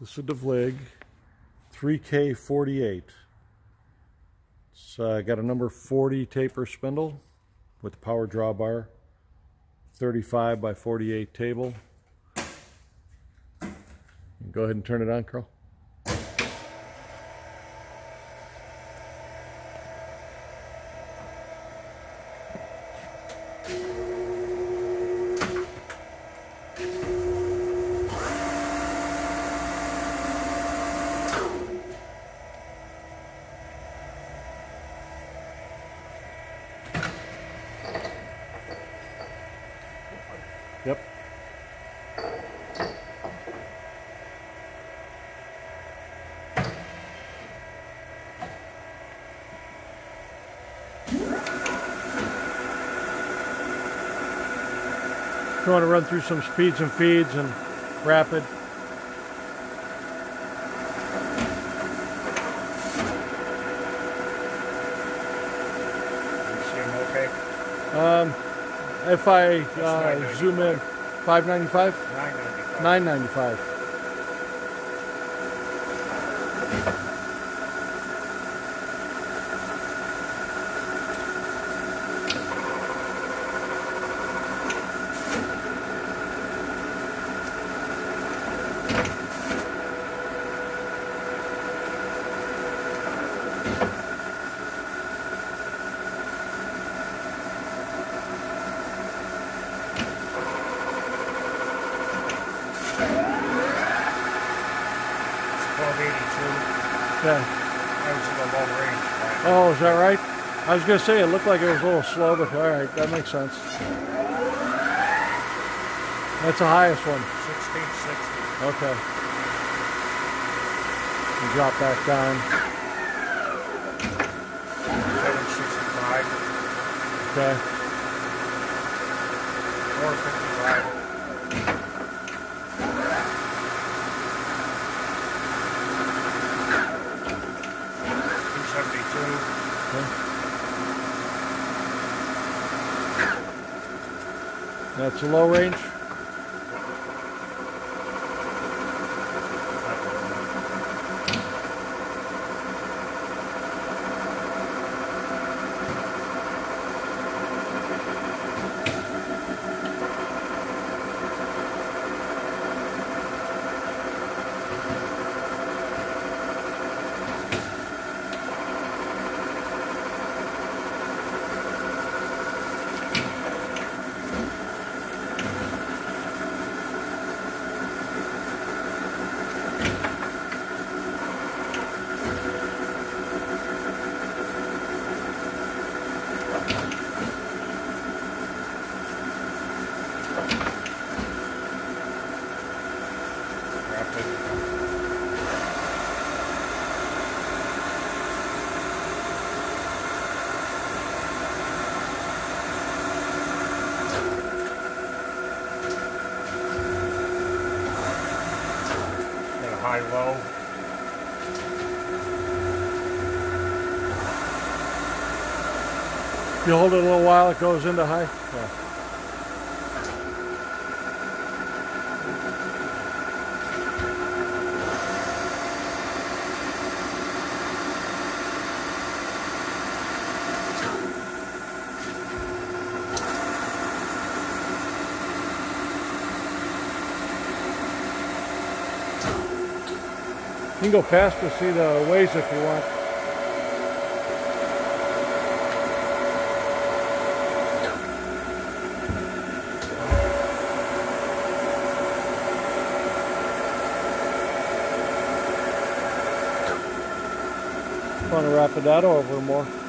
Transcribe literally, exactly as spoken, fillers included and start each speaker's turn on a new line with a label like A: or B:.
A: This is a DeVlig three K forty-eight. It's uh, got a number forty taper spindle with a power drawbar, thirty-five by forty-eight table. Go ahead and turn it on, Carl. Yep. If you want to run through some speeds and feeds and rapid.
B: You see them okay?
A: Um, if I uh, zoom in, five ninety-five?
B: nine ninety-five.
A: nine ninety-five.
B: twelve eighty-two.
A: Yeah.
B: That was in the low range. Right?
A: Oh, is that right? I was going to say it looked like it was a little slow, but all right, that makes sense. That's the highest one.
B: sixteen sixty.
A: Okay. And drop back down.
B: seven sixty-five.
A: Okay.
B: four fifty-five. two seventy-two.
A: Okay. That's a low range.
B: High low.
A: If you hold it a little while, it goes into high. Yeah. You can go past to see the ways if you want. Want to rapid that over more.